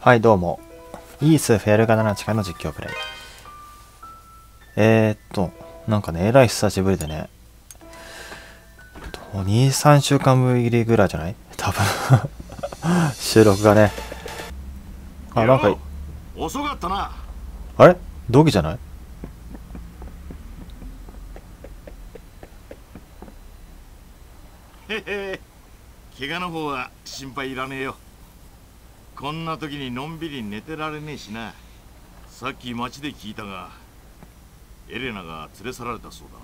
はい、どうも。イースフェルガ7近の実況プレイ。なんかね、えらい久しぶりでね。2、3週間ぶりぐらいじゃない多分。収録がね。あ、なんか、 遅かったな。 あれ同期じゃない？ へへ、怪我の方は心配いらねえよ。こんな時にのんびり寝てられねえしな。さっき街で聞いたが、エレナが連れ去られたそう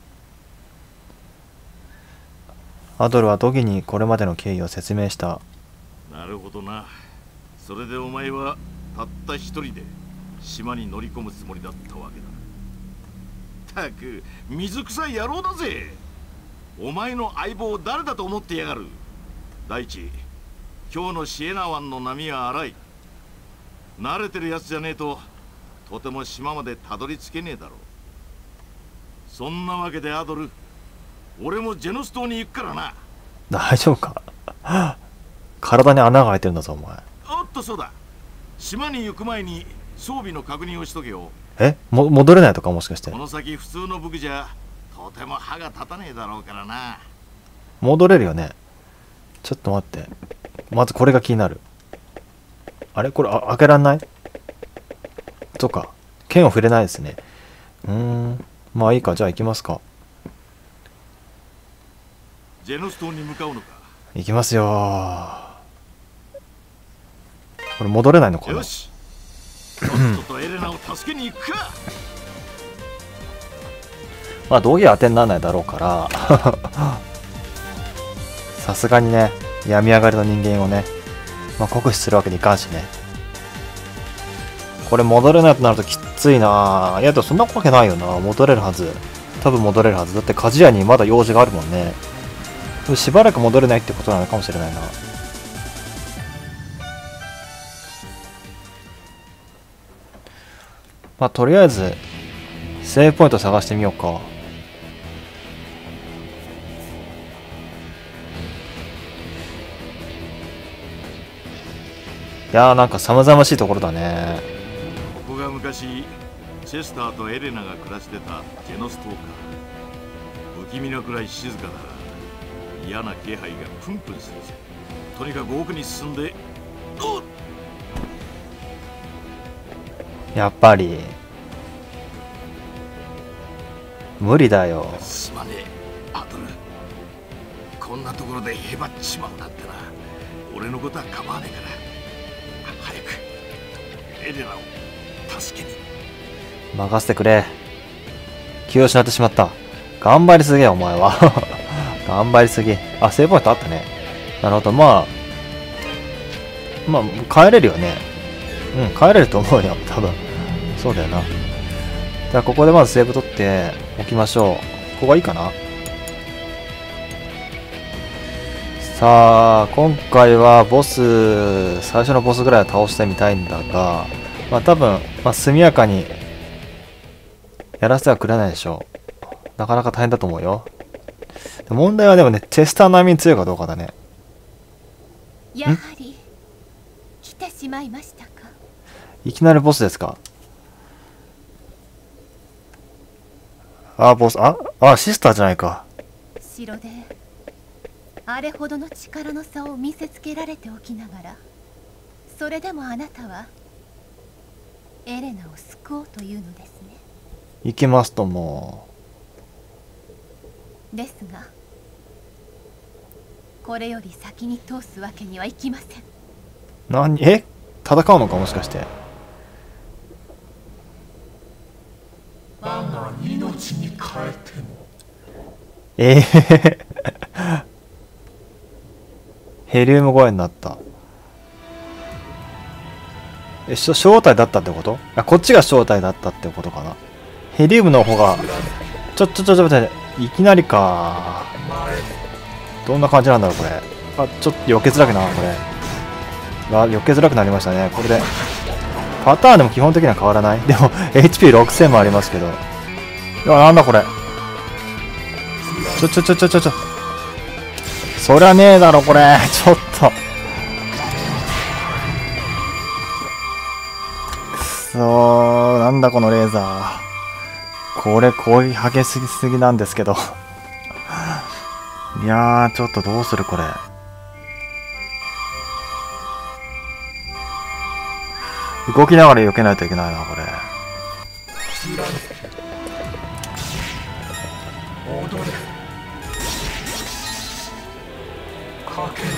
だな。 アドルはドギにこれまでの経緯を説明した。 なるほどな。それでお前はたった一人で島に乗り込むつもりだったわけだ。たく水臭い野郎だぜ。お前の相棒を誰だと思ってやがる。第一、今日のシエナ湾の波は荒い。慣れてるやつじゃねえととても島までたどり着けねえだろう。そんなわけでアドル、俺もジェノス島に行くからな。 大丈夫か？体に穴が開いてるんだぞ、お前。 おっと、そうだ。島に行く前に装備の確認をしとけよ。 戻れないとかもしかして。 この先普通の武具じゃとても歯が立たねえだろうからな。 戻れるよね。ちょっと待って。まずこれが気になる。あれこれ、開けらんない？そうか。剣を触れないですね。まあいいか。じゃあ行きますか。 ジェノス島に向かうのか。 行きますよー。これ戻れないのかな？ よし。とっととエレナを助けに行くか。 まあ道着は当てにならないだろうからさすがにね、病み上がりの人間をね、酷使するわけにいかんしね。これ戻れないとなるときついなぁ。いやでもそんなわけないよな。戻れるはず。多分戻れるはず。だって鍛冶屋にまだ用事があるもんね。しばらく戻れないってことなのかもしれないな。とりあえずセーブポイント探してみようか。いやーなんか寒々しいところだね。 ここが昔チェスターとエレナが暮らしてたジェノス島か。不気味なくらい静かだが嫌な気配がプンプンするぜ。とにかく奥に進んで。おっ、 やっぱり無理だよ。 すまねえアドル。こんなところでへばっちまうなんてな。俺のことは構わねえから早くエレナを助けに。 任せてくれ。気を失ってしまった。頑張りすぎやお前は頑張りすぎ。あ、セーブポイントあったね。なるほど。まあ帰れるよね。帰れると思うよ多分。そうだよな。じゃあここでまずセーブ取っておきましょう。ここがいいかな。さあ今回は最初のボスぐらいは倒してみたいんだが、多分速やかにやらせてはくれないでしょう。なかなか大変だと思うよ。問題はでもね、チェスター並みに強いかどうかだね。 やはり来てしまいましたか。 いきなりボスですか？ボス、シスターじゃないか。 城であれほどの力の差を見せつけられておきながら、それでもあなたはエレナを救おうというのですね。 行きますとも。 ですがこれより先に通すわけにはいきません。 戦うのかもしかして。 我が命に変えても。 ヘリウム声になった。正体だったってこと？こっちが正体だったってことかな。ヘリウムの方がちょっといきなりか。どんな感じなんだろうこれ。ちょっと避けづらくなこれ。避けづらくなりましたね。これでパターンでも基本的には変わらない。でも HP6000 もありますけど。なんだこれ。そりゃねえだろこれ。ちょっとなんだこのレーザー。これ攻撃激しすぎなんですけど。いやー、ちょっとどうするこれ。動きながら避けないといけないな、これ。 踊れ、かけろ。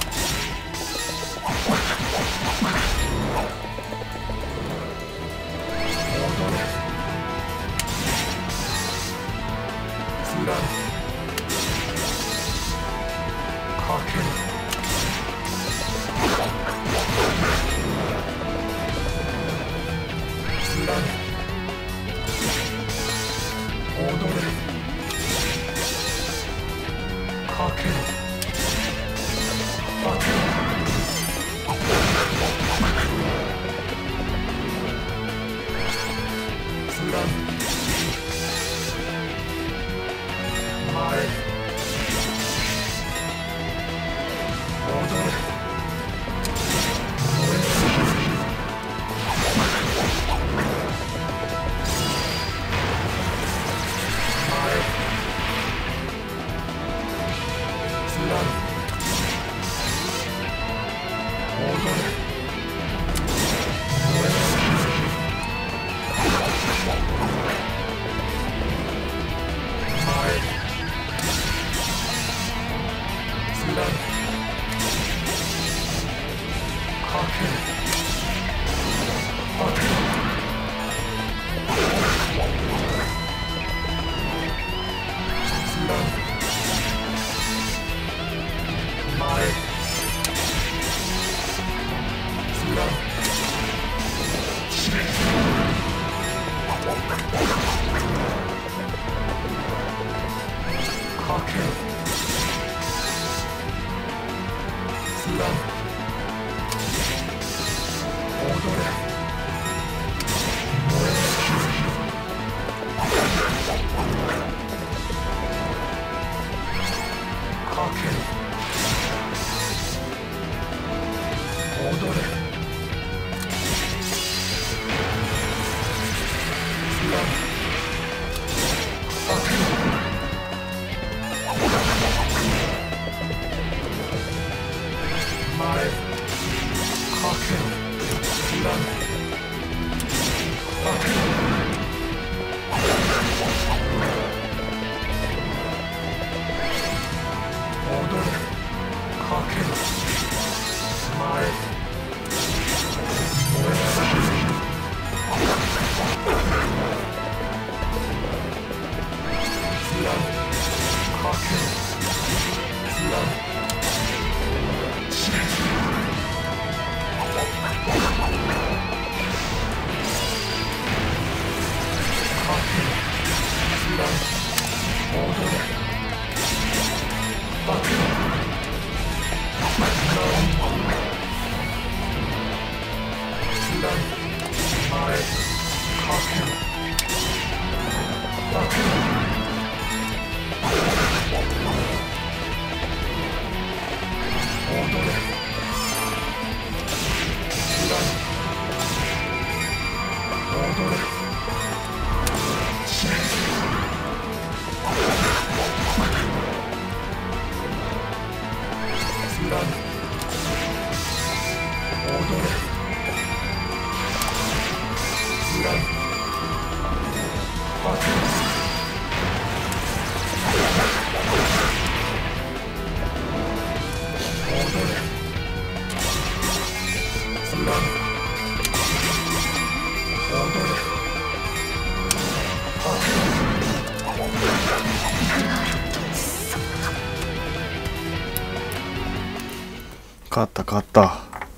勝った勝った。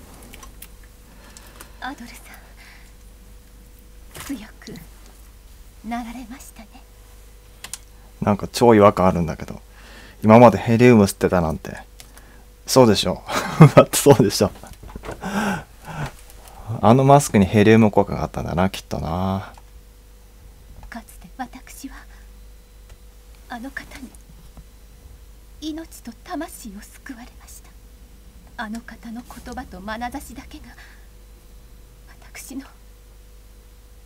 アドルさん、強くなられましたね。 なんか超違和感あるんだけど、今までヘリウム吸ってたなんて。そうでしょ。だってそうでしょ。あのマスクにヘリウム効果があったんだな、きっとな。 かつて私はあの方に命と魂を救われました。あの方の言葉と眼差しだけが私の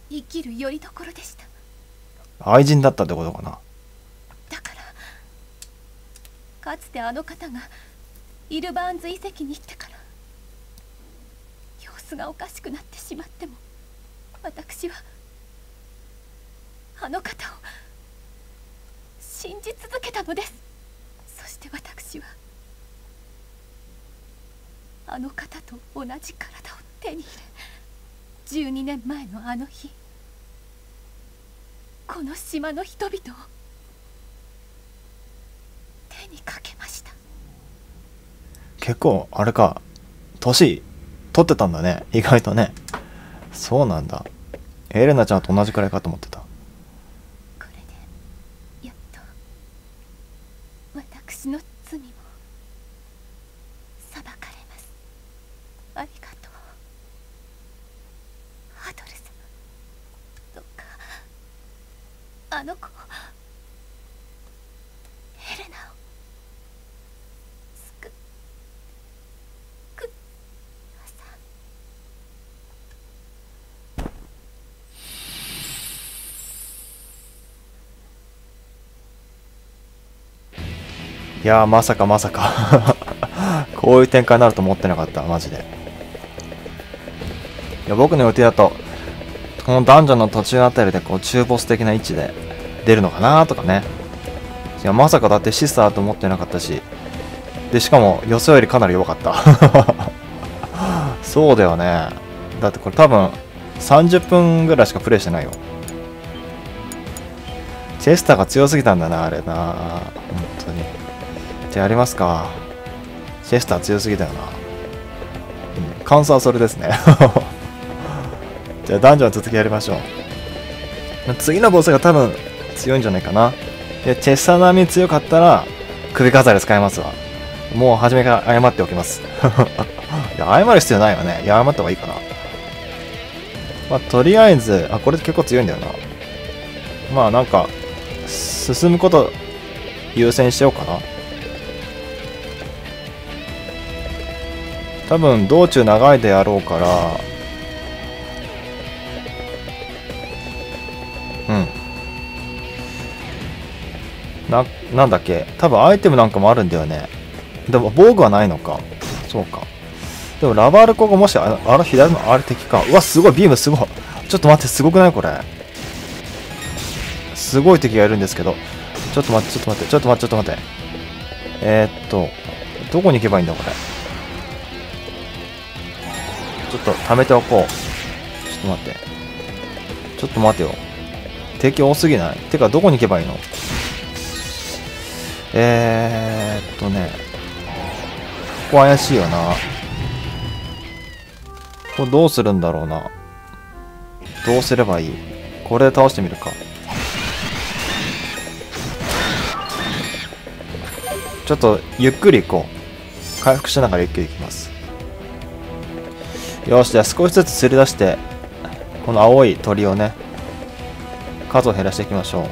生きる拠り所でした。 愛人だったってことかな。 だからかつてあの方がイルバーンズ遺跡に行ってから様子がおかしくなってしまっても、私はあの方を信じ続けたのです。そして私はあの方と同じ体を手に入れ、12年前のあの日、この島の人々を手にかけました。 結構あれか、年取ってたんだね、意外とね。そうなんだ。エレナちゃんと同じくらいかと思ってた。 これでやっと私の罪も裁かれます。ありがとうハドル様。どうかあの子ヘレナを救ください。 いやー、まさかまさかこういう展開になると思ってなかった、マジで。いや、僕の予定だとこのダンジョンの途中あたりでこう中ボス的な位置で出るのかなとかね。いや、まさかだってシスターと思ってなかったし、でしかも予想よりかなり弱かったそうだよね。だってこれ多分30分ぐらいしかプレイしてないよ。チェスターが強すぎたんだな、あれな。本当に。じゃあやりますか。チェスター強すぎだよな。感想はそれですねじゃあダンジョン続きやりましょう。次のボスが多分強いんじゃないかな。でチェスター並みに強かったら首飾り使いますわ。もう初めから謝っておきますいや、謝る必要ないよね。いや、謝った方がいいかな。まあとりあえず、これ結構強いんだよな。まあなんか進むこと優先しようかな。多分道中長いでやろうから、なんだっけ、多分アイテムなんかもあるんだよね。でも防具はないのか。そうか。でもラバールコがもしあの左のあれ敵か。うわ、すごい、ビームすごい。ちょっと待って、すごくないこれ。すごい敵がいるんですけど。ちょっと待って、ちょっと待って、ちょっと待って、ちょっと待って。どこに行けばいいんだこれ。ちょっと貯めておこう。ちょっと待って。ちょっと待てよ。敵多すぎない？てか、どこに行けばいいの？ここ怪しいよな。これどうするんだろうな。どうすればいい？これで倒してみるか。ちょっとゆっくり行こう。回復しながらゆっくり行きます。よし、じゃあ少しずつ釣り出して、この青い鳥をね、数を減らしていきましょう。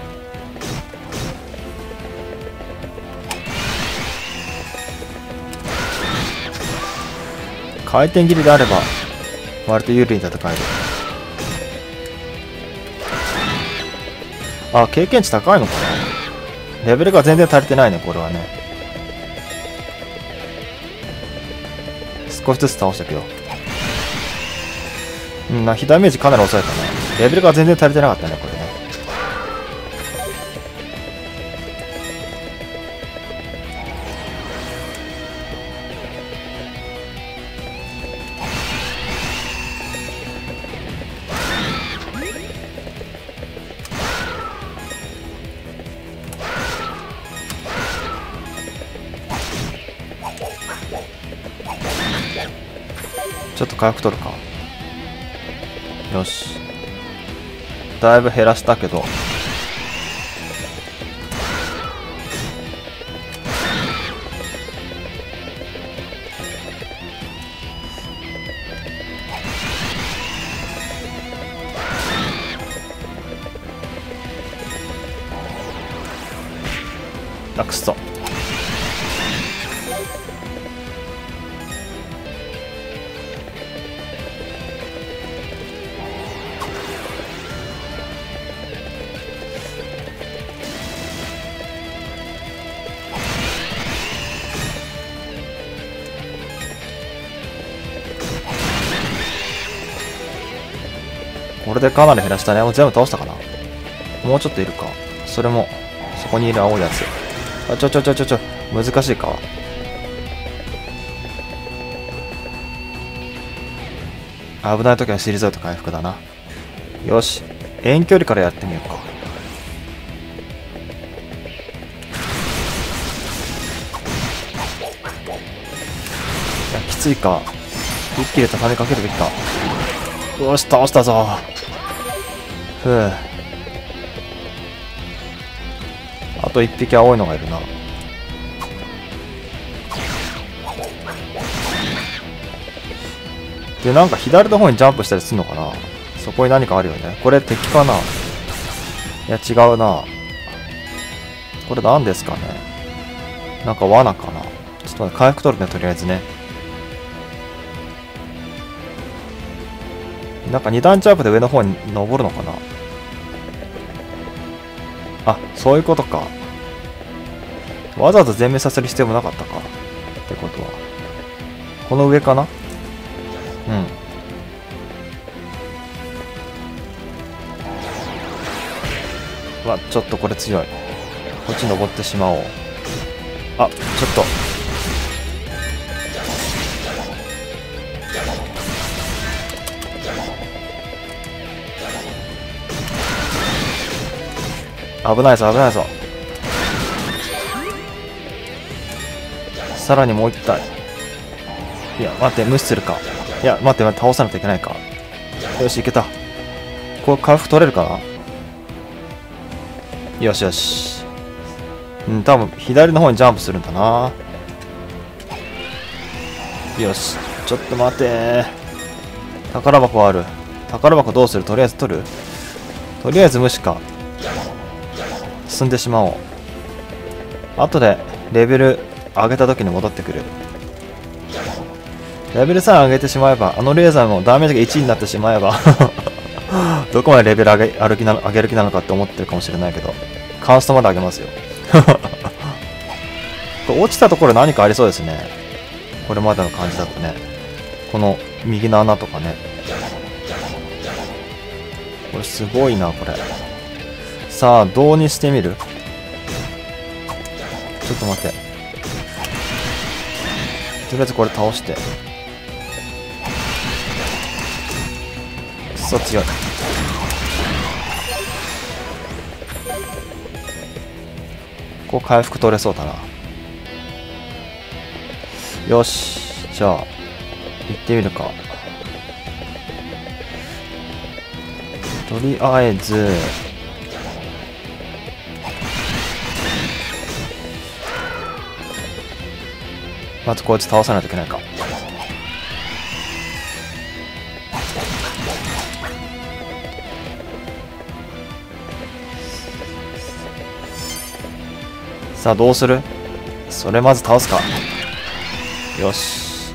回転切りであれば割と有利に戦える。経験値高いのかな。レベルが全然足りてないね、これはね。少しずつ倒していくよ。被ダメージかなり抑えたね。レベルが全然足りてなかったね、これね。ちょっと回復取るか。よし、だいぶ減らしたけど、くそ。 これでかなり減らしたね。もう全部倒したかな。もうちょっといるか。それも、そこにいる青いやつ。あ、難しいか。危ない時は退いて回復だな。よし。遠距離からやってみようか。いや、きついか。一気で畳みかけるべきか。よし、倒したぞ。ふう。あと一匹青いのがいるな。で、なんか左の方にジャンプしたりするのかな。そこに何かあるよね。これ敵かな。いや、違うな。これ何ですかね。なんか罠かな。ちょっと待って、回復取るね、とりあえずね。なんか2段ジャンプで上の方に登るのかな。あ、そういうことか。わざわざ全滅させる必要もなかったか。ってことは。この上かな。うん。わ、ちょっとこれ強い。こっち登ってしまおう。あ、ちょっと。危ないぞ、危ないぞ。さらにもう一体。いや、待って、無視するか。いや、待って、倒さないといけないか。よし、いけた。これ回復取れるかな。よしよし。うん、多分左の方にジャンプするんだな。よし、ちょっと待て。宝箱ある。宝箱どうする。とりあえず取る。とりあえず無視か。進んでしまおう。後でレベル上げた時に戻ってくる。レベル3上げてしまえば、あのレーザーもダメージが1になってしまえばどこまでレベル上げる気なのかって思ってるかもしれないけど、カーストまで上げますよこれ落ちたところ何かありそうですね。これまでの感じだとね。この右の穴とかね。これすごいな、これ。さあ、どうにしてみる。ちょっと待って。とりあえずこれ倒して。くそ強い。こう回復取れそうだな。よし、じゃあ行ってみるか。とりあえずまずこいつ倒さないといけないか。さあどうする。それまず倒すか。よし、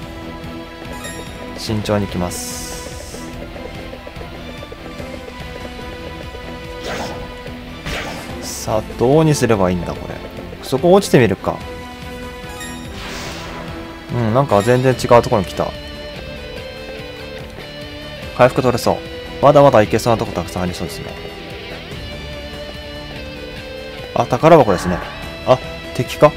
慎重にいきます。さあどうにすればいいんだこれ。そこ落ちてみるか。うん、なんか全然違うところに来た。回復取れそう。まだまだいけそうなとこたくさんありそうですね。あ、宝箱ですね。あ、敵か。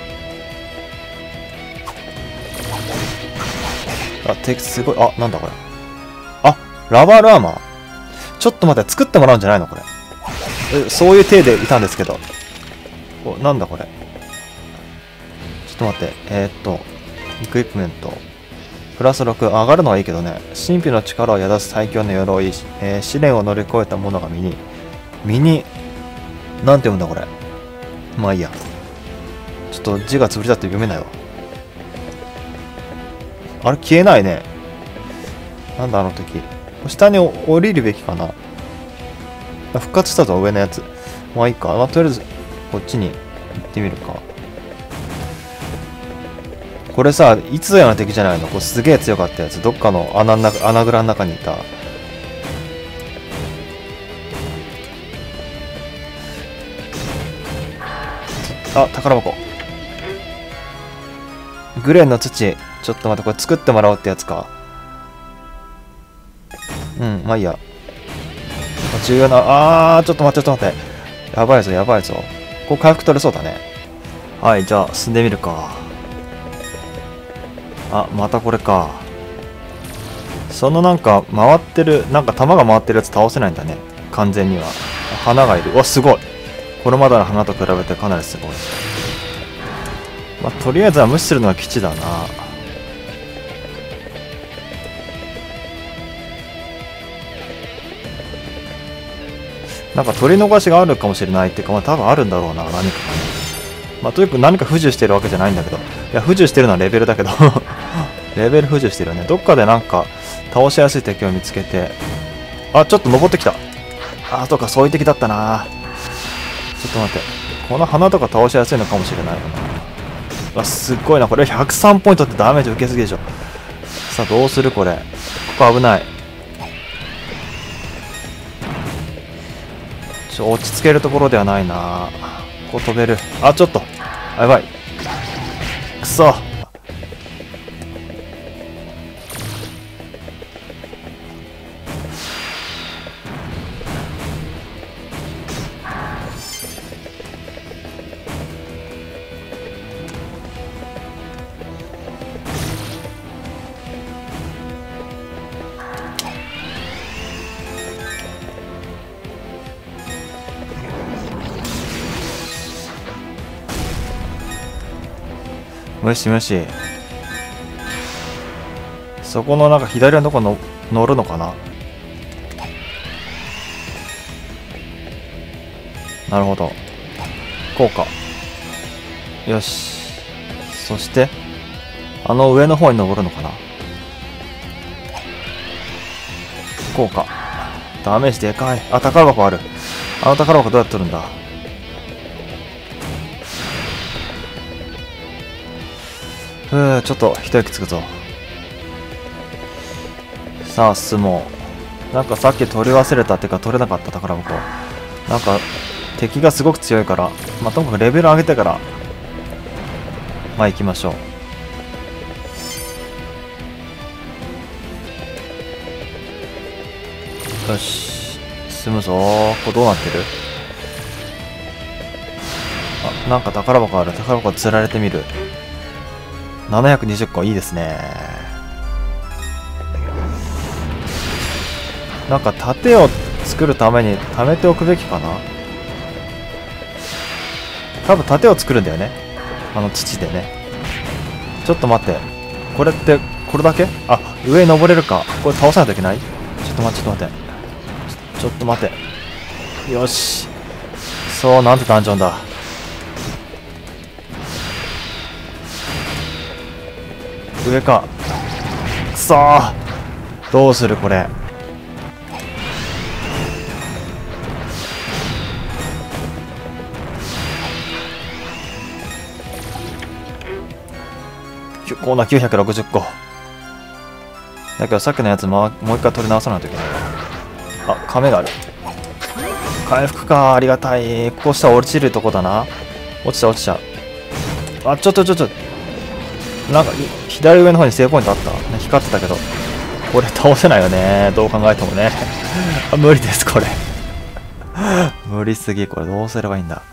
あ、敵すごい。あ、なんだこれ。あ、ラバールアーマー。ちょっと待って、作ってもらうんじゃないのこれ。そういう体でいたんですけど。お、なんだこれ。ちょっと待って。エクイプメント。プラス6。上がるのはいいけどね。神秘の力を宿す最強の鎧。試練を乗り越えた者が身に、なんて読むんだこれ。まあいいや。ちょっと字が潰れちゃって読めないわ。あれ消えないね。なんだあの時。下に降りるべきかな。復活したぞ、上のやつ。まあいいか。まあとりあえず、こっちに行ってみるか。これさ、いつぞやの敵じゃないの。これすげえ強かったやつ。どっかの穴蔵の中にいた。あ、宝箱。グレンの土。ちょっと待って、これ作ってもらおうってやつか。うん、まあいいや。 重要な、ちょっと待って、ちょっと待って。やばいぞ、やばいぞ。ここ回復取れそうだね。はい、じゃあ、進んでみるか。あ、またこれか。そのなんか、回ってる、なんか弾が回ってるやつ倒せないんだね。完全には。花がいる。うわ、すごい。これまでの花と比べてかなりすごい。まあ、とりあえずは無視するのは基地だな。なんか取り逃しがあるかもしれないっていうか、まあ多分あるんだろうな、何かがね。まあとにかく何か不自由してるわけじゃないんだけど。いや、不自由してるのはレベルだけど。レベル不自由してるよね。どっかでなんか倒しやすい敵を見つけて。あ、ちょっと登ってきた。あ、そうか、そういう敵だったな。ちょっと待って。この花とか倒しやすいのかもしれないよな。あ、すっごいな。これ103ポイントってダメージ受けすぎでしょ。さあ、どうするこれ。ここ危ない。落ち着けるところではないな。ここ飛べる。あ、ちょっと。やばい。くそ。無視無視。そこのなんか左のとこの乗るのかな。なるほど。こうか。よし。そしてあの上の方に登るのかな。こうか。ダメージでかい。あ、宝箱ある。あの宝箱どうやって取るんだ。ちょっと一息つくぞ。さあ進もう。なんかさっき取り忘れたっていうか取れなかった宝箱。なんか敵がすごく強いから、まあ、ともかくレベル上げてからまあ行きましょう。よし進むぞ。ここどうなってる。あ、なんか宝箱ある。宝箱釣られてみる。720個、いいですね。なんか盾を作るために貯めておくべきかな。多分盾を作るんだよね、あの土でね。ちょっと待って、これってこれだけ。あ、上に登れるか。これ倒さないといけない。ちょっと待って、ちょっと待って。よし、そう、なんてダンジョンだ。上か。くそー、どうするこれ。コーナー960個だけど、さっきのやつもう一回取り直さないといけない。あ、亀がある。回復か、ありがたい。こうしたら落ちるとこだな。落ちちゃう。あ、ちょっとなんか左上の方にセーブポイントあった、ね、光ってたけど、これ倒せないよね、どう考えてもね。あ、無理です、これ。無理すぎ。これどうすればいいんだ。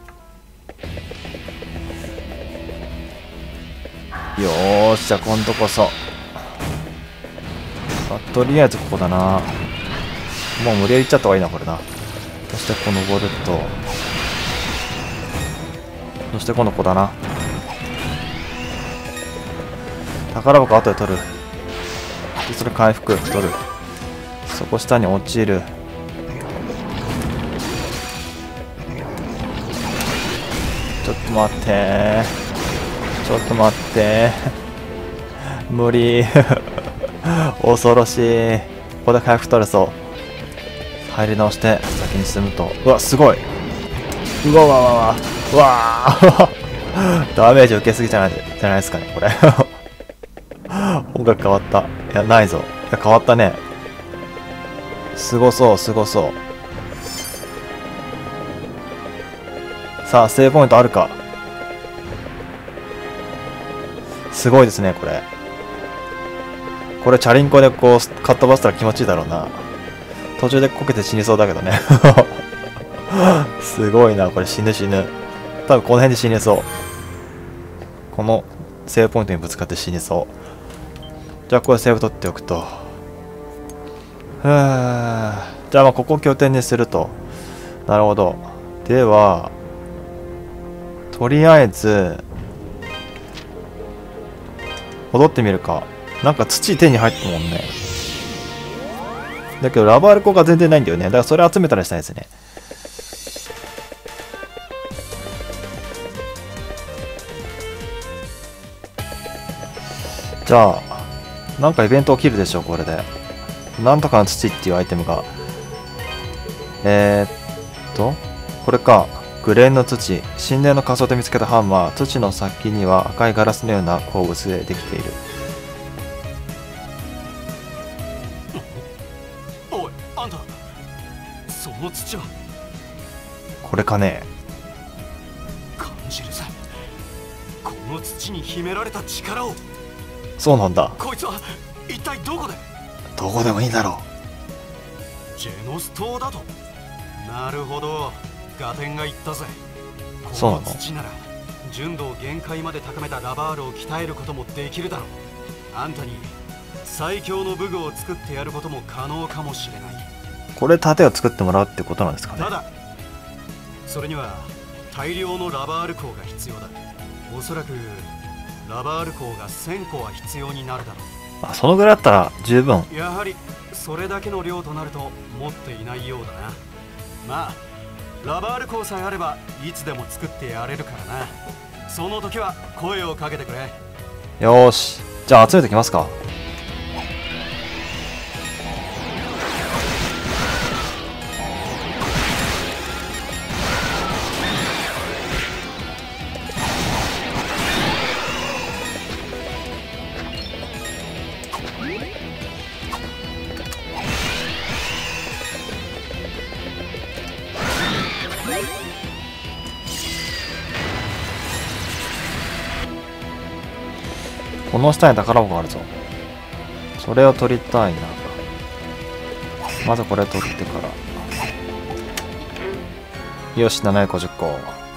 よーし、じゃあ今度こそ。とりあえずここだな。もう無理やり行っちゃった方がいいな、これな。そしてここ登ると、そして今度ここだな。宝箱後で取る。でそれ回復取る。そこ下に落ちる。ちょっと待って無理。恐ろしい。ここで回復取れそう。入り直して先に進むと、うわすごい。うわダメージ受けすぎじゃないですかね、これ。音楽変わった。いや、ないぞ。いや、変わったね。すごそう。さあ、セーブポイントあるか。すごいですね、これ。これ、チャリンコでこう、かっ飛ばしたら気持ちいいだろうな。 途中でこけて死にそうだけどね。すごいな、これ死ぬ。多分この辺で死にそう。このセーブポイントにぶつかって死にそう。じゃあこれセーブ取っておくと。じゃあまあここを拠点にすると。なるほど。では、とりあえず、戻ってみるか。なんか土手に入ったもんね。だけどラバールコが全然ないんだよね。だからそれ集めたらしたいですね。じゃあ、なんかイベント起きるでしょう、これで。なんとかの土っていうアイテムが。これか。グレーンの土。神殿の仮想で見つけたハンマー。土の先には赤いガラスのような鉱物でできている。 おい、あんた。その土はこれかね。 感じるぜ。この土に秘められた力を。 そうなんだ。 こいつは一体どこで？ どこでもいいだろジェノス島だと。なるほど。ガテンが言ったぜ。 そうなの？ この土なら純度を限界まで高めたラバールを鍛えることもできるだろう。あんたに最強の武具を作ってやることも可能かもしれない。 う。これ盾を作ってもらうってことなんですかね。 ただそれには大量のラバール鋼が必要だ。おそらくラバール鋼が1000個は必要になるだろあ、そのぐらいだったら十分。 う。やはりそれだけの量となると持っていないようだな。まあラバール鋼さえあればいつでも作ってやれるからな。その時は声をかけてくれ。 よーし、じゃあ集めてきますか。この下に宝箱があるぞ。それを取りたいな。まずこれ取ってから。よし、750個。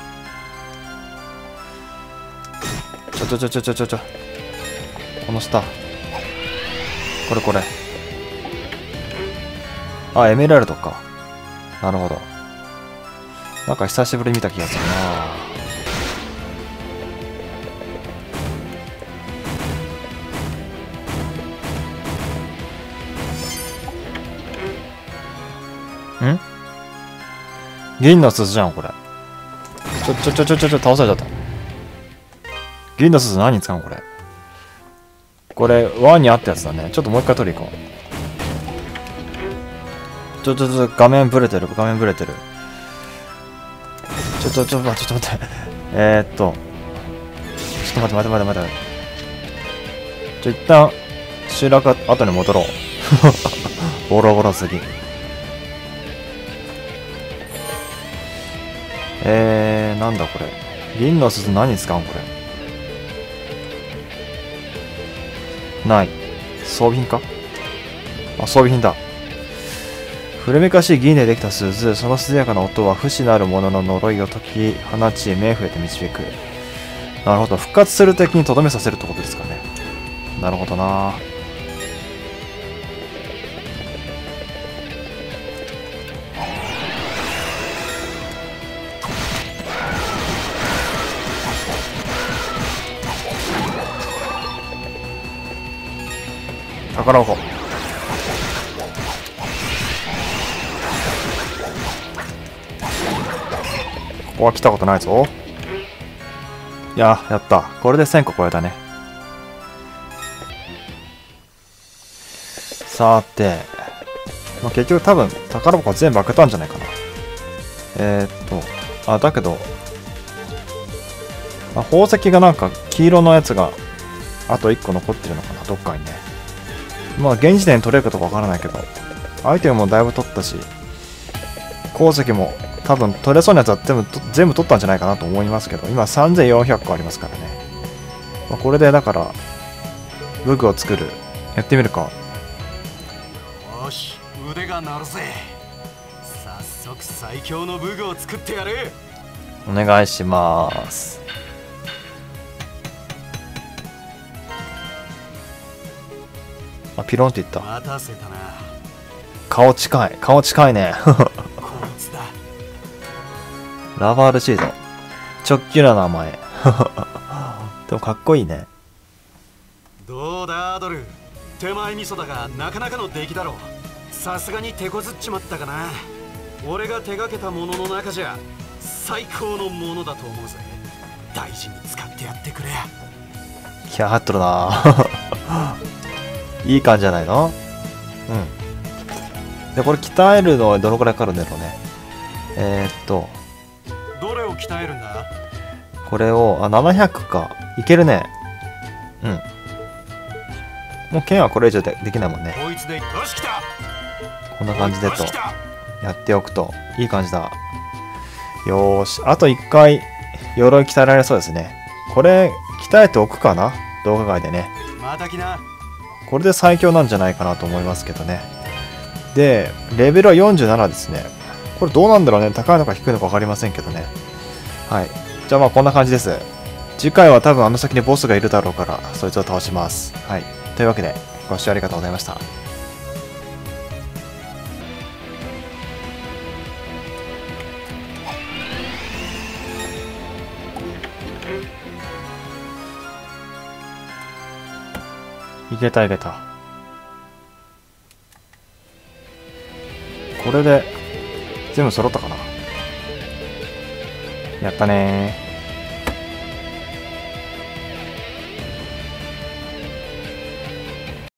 この下。これ。あ、エメラルドか。なるほど。なんか久しぶりに見た気がするな。銀の鈴じゃん、これ。倒されちゃった。銀の鈴何に使うのこれ。これ、輪にあったやつだね。ちょっともう一回取り行こう。画面ブレてる。ちょっと待って。ちょっと待って。一旦、集落後に戻ろう。ボロボロすぎ。なんだこれ。銀の鈴何に使うんこれ。ない。装備品か？あ、装備品だ。古めかしい銀でできた鈴。その涼やかな音は不死なる者の呪いを解き放ち、冥府へと導く。なるほど。復活する敵にとどめさせるってことですかね。なるほどな。宝箱。ここは来たことないぞ。いや、やった。これで1000個超えたね。さて、まあ、結局多分宝箱全部開けたんじゃないかな。だけど、宝石がなんか黄色のやつがあと1個残ってるのかな、どっかにね。まあ現時点で取れるかどうかわからないけど、アイテムもだいぶ取ったし、鉱石も多分取れそうなやつは全部取ったんじゃないかなと思いますけど、今3400個ありますからね。まあ、これでだから武具を作る、やってみるか。 よし、 腕が鳴るぜ。早速最強の武具を作ってやる。 お願いします。あ、ピロンって言った。 待たせたな。 顔近い。顔近いね。 こいつだ。 ラバールシード。直球な名前。でもかっこいいね。 どうだアドル。手前味噌だがなかなかの出来だろう。さすがに手こずっちまったかな。俺が手がけたものの中じゃ最高のものだと思うぜ。大事に使ってやってくれ。 気合入っとるな。いい感じじゃないの？うん。で、これ鍛えるのはどのくらいかかるんだろうね。 どれを鍛えるんだ？ これを、700か。いけるね。うん。もう剣はこれ以上できないもんね。 こいつで、よし来た。 こんな感じでとよし来た。 やっておくといい感じだ。よーし。あと1回鎧鍛えられそうですね。これ鍛えておくかな、動画外でね。 また来な。 これで最強なんじゃないかなと思いますけどね。で、レベルは47ですね。これどうなんだろうね。高いのか低いのか分かりませんけどね。はい。じゃあまあこんな感じです。次回は多分あの先にボスがいるだろうから、そいつを倒します。はい。というわけで、ご視聴ありがとうございました。いけたいけた。これで全部揃ったかな。やったねー。